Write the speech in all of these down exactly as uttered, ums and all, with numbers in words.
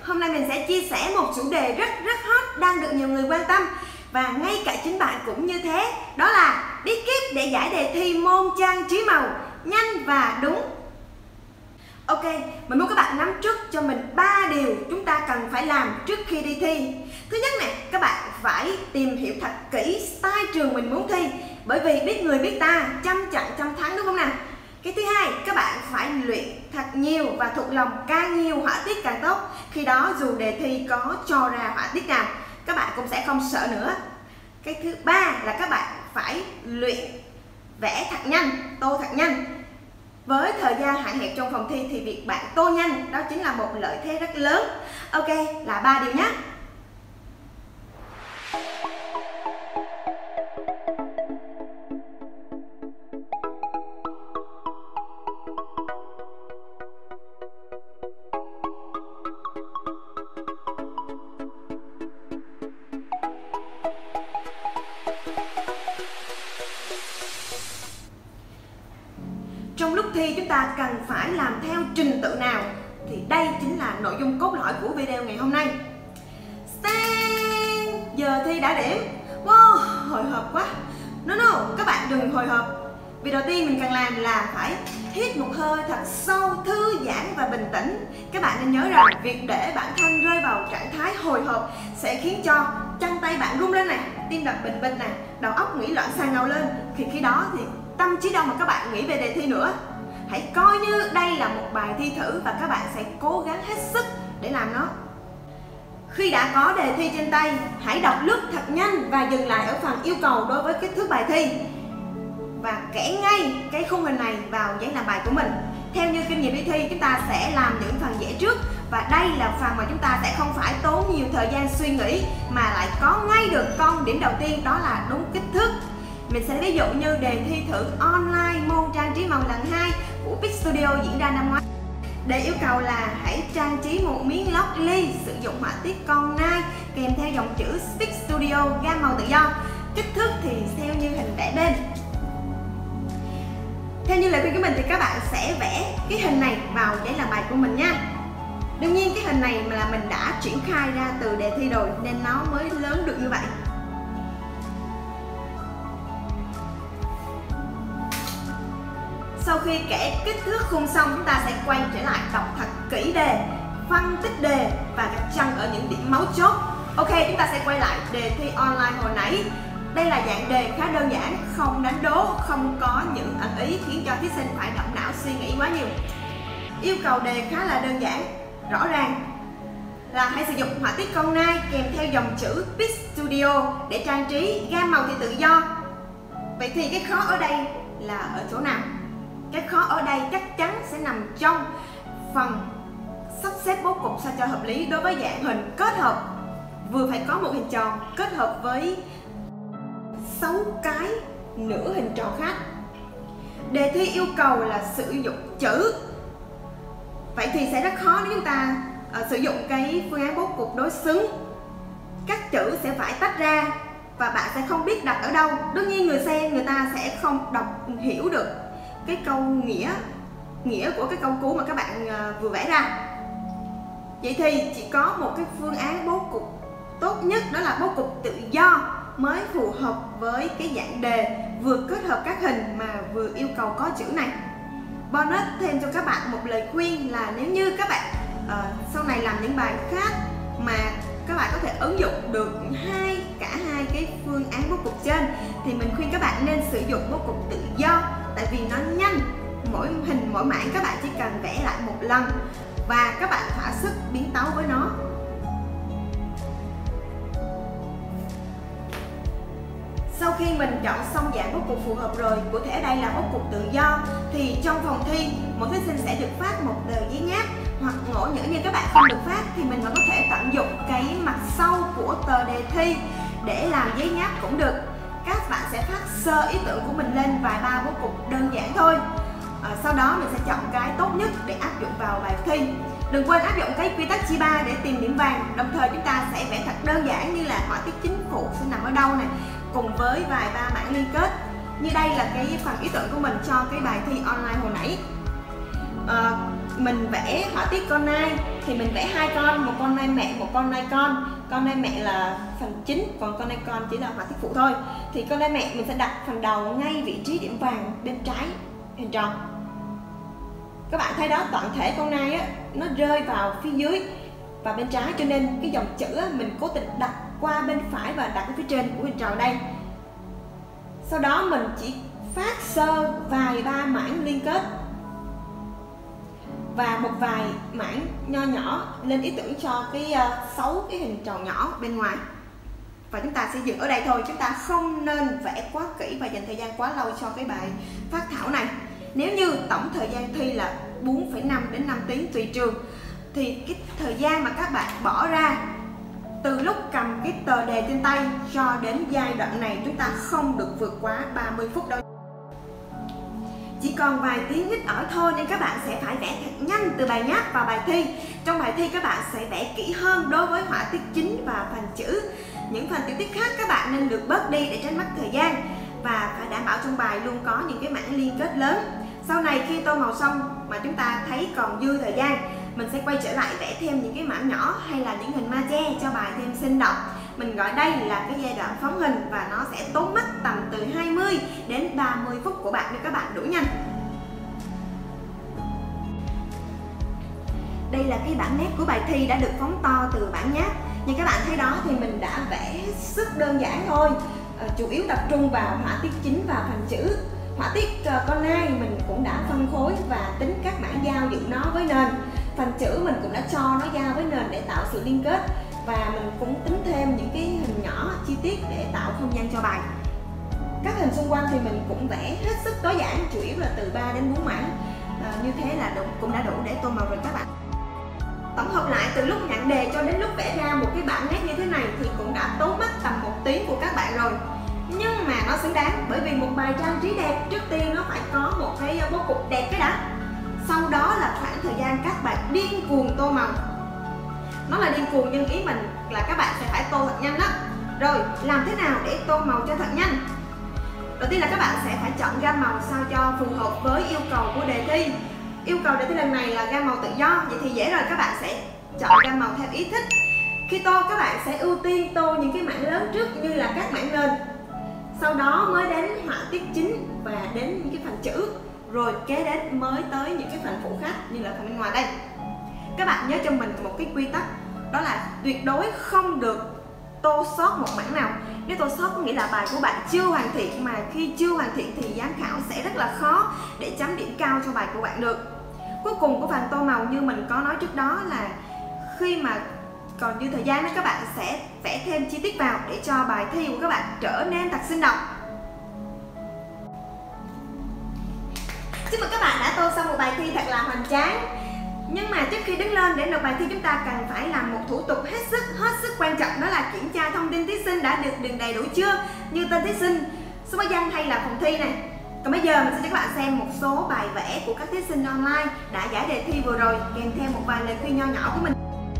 Hôm nay mình sẽ chia sẻ một chủ đề rất rất hot đang được nhiều người quan tâm, và ngay cả chính bạn cũng như thế. Đó là bí kíp để giải đề thi môn trang trí màu nhanh và đúng. Ok, mình muốn các bạn nắm trước cho mình ba điều chúng ta cần phải làm trước khi đi thi. Thứ nhất nè, các bạn phải tìm hiểu thật kỹ style trường mình muốn thi, bởi vì biết người biết ta, trăm trận trăm thắng, đúng không nào? Cái thứ hai, các bạn phải luyện thật nhiều và thuộc lòng càng nhiều họa tiết càng tốt. Khi đó dù đề thi có cho ra họa tiết nào, các bạn cũng sẽ không sợ nữa. Cái thứ ba là các bạn phải luyện vẽ thật nhanh, tô thật nhanh. Với thời gian hạn hẹp trong phòng thi thì việc bạn tô nhanh đó chính là một lợi thế rất lớn. Ok, là ba điều nhé. Trong lúc thi chúng ta cần phải làm theo trình tự nào thì đây chính là nội dung cốt lõi của video ngày hôm nay. Stand! Giờ thi đã điểm. Wow, hồi hộp quá. No no, các bạn đừng hồi hộp. Việc đầu tiên mình cần làm là phải hít một hơi thật sâu, thư giãn và bình tĩnh. Các bạn nên nhớ rằng việc để bản thân rơi vào trạng thái hồi hộp sẽ khiến cho chân tay bạn rung lên này, tim đập bình bình này, đầu óc nghĩ loạn xà ngầu lên. Thì khi đó thì tâm trí đâu mà các bạn nghĩ về đề thi nữa. Hãy coi như đây là một bài thi thử và các bạn sẽ cố gắng hết sức để làm nó. Khi đã có đề thi trên tay, hãy đọc lướt thật nhanh và dừng lại ở phần yêu cầu đối với kích thước bài thi, và kẻ ngay cái khung hình này vào giấy làm bài của mình. Theo như kinh nghiệm đi thi, chúng ta sẽ làm những phần vẽ trước, và đây là phần mà chúng ta sẽ không phải tốn nhiều thời gian suy nghĩ mà lại có ngay được con điểm đầu tiên, đó là đúng kích thước. Mình sẽ ví dụ như đề thi thử online môn trang trí màu lần hai của Big Studio diễn ra năm ngoái. Đề yêu cầu là hãy trang trí một miếng lót ly, sử dụng họa tiết con nai kèm theo dòng chữ Big Studio gam màu tự do. Kích thước thì theo như hình vẽ bên. Theo như lời khuyên của mình thì các bạn sẽ vẽ cái hình này vào giấy làm bài của mình nha. Đương nhiên cái hình này mà là mình đã triển khai ra từ đề thi rồi nên nó mới lớn được như vậy. Sau khi kẻ kích thước khung xong, chúng ta sẽ quay trở lại đọc thật kỹ đề, phân tích đề và gạch chân ở những điểm mấu chốt. Ok, chúng ta sẽ quay lại đề thi online hồi nãy. Đây là dạng đề khá đơn giản, không đánh đố, không có những ẩn ý khiến cho thí sinh phải động não suy nghĩ quá nhiều. Yêu cầu đề khá là đơn giản, rõ ràng là hãy sử dụng họa tiết con nai kèm theo dòng chữ Big Studio để trang trí, gam màu thì tự do. Vậy thì cái khó ở đây là ở chỗ nào? Cái khó ở đây chắc chắn sẽ nằm trong phần sắp xếp bố cục sao cho hợp lý đối với dạng hình kết hợp. Vừa phải có một hình tròn kết hợp với sáu cái nửa hình tròn khác. Đề thi yêu cầu là sử dụng chữ. Vậy thì sẽ rất khó nếu chúng ta uh, sử dụng cái phương án bố cục đối xứng. Các chữ sẽ phải tách ra và bạn sẽ không biết đặt ở đâu. Đương nhiên người xem người ta sẽ không đọc hiểu được cái câu nghĩa nghĩa của cái câu cú mà các bạn uh, vừa vẽ ra. Vậy thì chỉ có một cái phương án bố cục tốt nhất, đó là bố cục tự do mới phù hợp với cái dạng đề vừa kết hợp các hình mà vừa yêu cầu có chữ này. Bonus thêm cho các bạn một lời khuyên là nếu như các bạn uh, sau này làm những bài khác mà các bạn có thể ứng dụng được hai cả hai cái phương án bố cục trên thì mình khuyên các bạn nên sử dụng bố cục tự do, tại vì nó nhanh, mỗi hình mỗi mảng các bạn chỉ cần vẽ lại một lần và các bạn thỏa sức biến tấu với nó. Sau khi mình chọn xong dạng bố cục phù hợp rồi, cụ thể đây là bố cục tự do, thì trong phòng thi mỗi thí sinh sẽ được phát một tờ giấy nháp, hoặc ngộ nhỡ như các bạn không được phát thì mình vẫn có thể tận dụng cái mặt sau của tờ đề thi để làm giấy nháp cũng được. Các bạn sẽ phát sơ ý tưởng của mình lên vài ba bố cục đơn giản thôi. À, sau đó mình sẽ chọn cái tốt nhất để áp dụng vào bài thi. Đừng quên áp dụng cái quy tắc chia ba để tìm điểm vàng. Đồng thời chúng ta sẽ vẽ thật đơn giản như là họa tiết chính phụ sẽ nằm ở đâu này, cùng với vài ba mảng liên kết. Như đây là cái phần ý tưởng của mình cho cái bài thi online hồi nãy. À, mình vẽ họa tiết con nai thì mình vẽ hai con, một con nai mẹ, một con nai con. Con nai mẹ là phần chính, còn con nai con chỉ là họa tiết phụ thôi. Thì con nai mẹ mình sẽ đặt phần đầu ngay vị trí điểm vàng bên trái hình tròn. Các bạn thấy đó, toàn thể con nai á, nó rơi vào phía dưới và bên trái, cho nên cái dòng chữ á, mình cố tình đặt qua bên phải và đặt ở phía trên của hình tròn đây. Sau đó mình chỉ phát sơ vài ba mảng liên kết và một vài mảng nho nhỏ lên ý tưởng cho cái uh, sáu cái hình tròn nhỏ bên ngoài. Và chúng ta sẽ dừng ở đây thôi, chúng ta không nên vẽ quá kỹ và dành thời gian quá lâu cho cái bài phát thảo này. Nếu như tổng thời gian thi là bốn phẩy năm đến năm tiếng tùy trường, thì cái thời gian mà các bạn bỏ ra từ lúc cầm cái tờ đề trên tay cho đến giai đoạn này chúng ta không được vượt quá ba mươi phút đâu. Chỉ còn vài tiếng ít ỏi thôi nên các bạn sẽ phải vẽ thật nhanh từ bài nháp vào bài thi. Trong bài thi các bạn sẽ vẽ kỹ hơn đối với họa tiết chính và phần chữ. Những phần tiểu tiết khác các bạn nên lược bớt đi để tránh mất thời gian. Và phải đảm bảo trong bài luôn có những cái mảng liên kết lớn. Sau này khi tô màu xong mà chúng ta thấy còn dư thời gian, mình sẽ quay trở lại vẽ thêm những cái mảng nhỏ hay là những hình ma che cho bài thêm sinh động. Mình gọi đây là cái giai đoạn phóng hình và nó sẽ tốn mất tầm từ hai mươi đến ba mươi phút của bạn để các bạn đuổi nhanh. Đây là cái bảng nét của bài thi đã được phóng to từ bảng nháp. Như các bạn thấy đó thì mình đã vẽ rất đơn giản thôi, à, chủ yếu tập trung vào họa tiết chính và phần chữ. Họa tiết uh, con nai mình cũng đã phân khối và tính các mảng giao dựng nó với nền. Phần chữ mình cũng đã cho nó giao với nền để tạo sự liên kết. Và mình cũng tính thêm những cái hình nhỏ chi tiết để tạo không gian cho bài. Các hình xung quanh thì mình cũng vẽ hết sức tối giản, chủ yếu là từ ba đến bốn mảng. À, như thế là đủ, cũng đã đủ để tô màu rồi các bạn. Tổng hợp lại từ lúc nhận đề cho đến lúc vẽ ra một cái bảng nét như thế này thì cũng đã tốn mất tầm một tiếng của các bạn rồi. Nhưng mà nó xứng đáng, bởi vì một bài trang trí đẹp trước tiên nó phải có một cái bố cục đẹp cái đã. Sau đó là khoảng thời gian các bạn điên cuồng tô màu. Nó là điên cuồng nhưng ý mình là các bạn sẽ phải tô thật nhanh đó. Rồi làm thế nào để tô màu cho thật nhanh? Đầu tiên là các bạn sẽ phải chọn gam màu sao cho phù hợp với yêu cầu của đề thi. Yêu cầu đề thi lần này là gam màu tự do, vậy thì dễ rồi, các bạn sẽ chọn gam màu theo ý thích. Khi tô các bạn sẽ ưu tiên tô những cái mảng lớn trước như là các mảng nền. Sau đó mới đến họa tiết chính và đến những cái phần chữ. Rồi kế đến mới tới những cái phần phụ khác như là phần bên ngoài đây. Các bạn nhớ cho mình một cái quy tắc, đó là tuyệt đối không được tô sót một mảng nào. Nếu tô sót có nghĩa là bài của bạn chưa hoàn thiện, mà khi chưa hoàn thiện thì giám khảo sẽ rất là khó để chấm điểm cao cho bài của bạn được. Cuối cùng của phần tô màu như mình có nói trước đó là khi mà còn dư thời gian đó các bạn sẽ vẽ thêm chi tiết vào để cho bài thi của các bạn trở nên thật sinh động. Chúc mừng các bạn đã tô xong một bài thi thật là hoành tráng. Nhưng mà trước khi đứng lên để nộp bài thi chúng ta cần phải làm một thủ tục hết sức hết sức quan trọng, đó là kiểm tra thông tin thí sinh đã được điền đầy đủ chưa, như tên thí sinh, số báo danh hay là phòng thi này. Còn bây giờ mình sẽ cho các bạn xem một số bài vẽ của các thí sinh online đã giải đề thi vừa rồi, kèm theo một vài lời khuyên nho nhỏ của mình.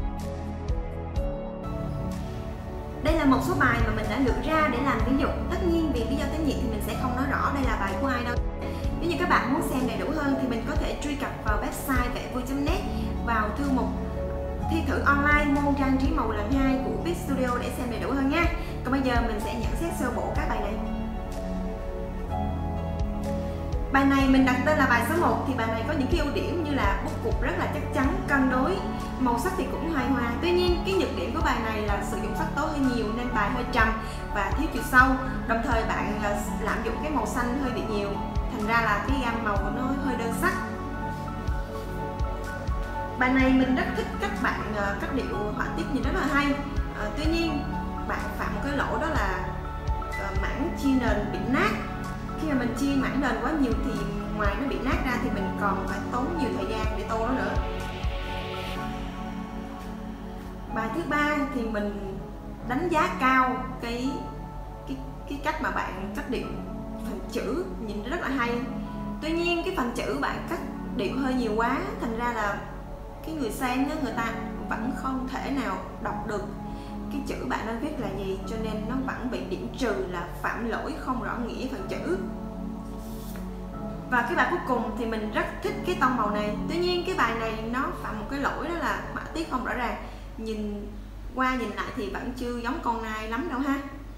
Đây là một số bài mà mình đã lựa ra để làm ví dụ. Tất nhiên vì lý do tiếng Việt thì mình sẽ không nói rõ đây là bài của ai đâu. Nếu như các bạn muốn xem đầy đủ hơn thì mình có thể truy cập vào website vẽ vui chấm net, vào thư mục thi thử online môn trang trí màu lần hai của Viết Studio để xem đầy đủ hơn nha. Còn bây giờ mình sẽ nhận xét sơ bộ các bài này. Bài này mình đặt tên là bài số một thì bài này có những cái ưu điểm như là bút cục rất là chắc chắn, cân đối, màu sắc thì cũng hài hòa. Tuy nhiên cái nhược điểm của bài này là sử dụng sắc tố hơi nhiều nên bài hơi trầm và thiếu chiều sâu. Đồng thời bạn lạm dụng cái màu xanh hơi bị nhiều, thành ra là cái gam màu của nó hơi đơn sắc. Bài này mình rất thích các bạn cách điệu họa tiết nhìn rất là hay. À, tuy nhiên bạn phạm một cái lỗi, đó là mảng chia nền bị nát. Khi mà mình chia mảng nền quá nhiều thì ngoài nó bị nát ra thì mình còn phải tốn nhiều thời gian để tô nó nữa. Bài thứ ba thì mình đánh giá cao cái cái cái cách mà bạn cách điệu phần chữ nhìn rất là hay. Tuy nhiên cái phần chữ bạn cắt điệu hơi nhiều quá, thành ra là cái người xem đó, người ta vẫn không thể nào đọc được cái chữ bạn đang viết là gì, cho nên nó vẫn bị điểm trừ là phạm lỗi không rõ nghĩa phần chữ. Và cái bài cuối cùng thì mình rất thích cái tông màu này. Tuy nhiên cái bài này nó phạm một cái lỗi, đó là họa tiết không rõ ràng. Nhìn qua nhìn lại thì vẫn chưa giống con nai lắm đâu ha.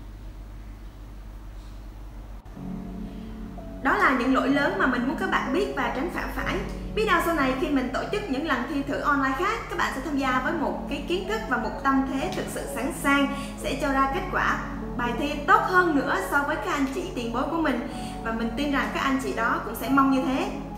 Đó là những lỗi lớn mà mình muốn các bạn biết và tránh phạm phải. Biết đâu sau này khi mình tổ chức những lần thi thử online khác, các bạn sẽ tham gia với một cái kiến thức và một tâm thế thực sự sẵn sàng, sẽ cho ra kết quả bài thi tốt hơn nữa so với các anh chị tiền bối của mình. Và mình tin rằng các anh chị đó cũng sẽ mong như thế.